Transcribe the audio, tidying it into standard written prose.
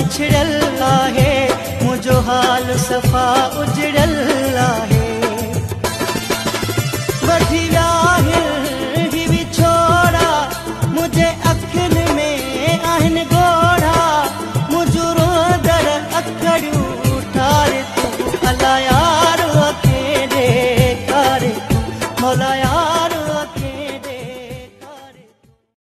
बिछड़ल आहे, मुझो हाल सफ़ा उजड़ल आहे। वधी